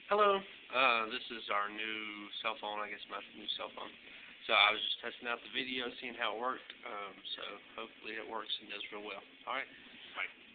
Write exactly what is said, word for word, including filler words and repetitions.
Hello. Uh, this is our new cell phone. I guess my new cell phone. So I was just testing out the video, seeing how it worked. Um, so hopefully it works and does real well. All right. Bye.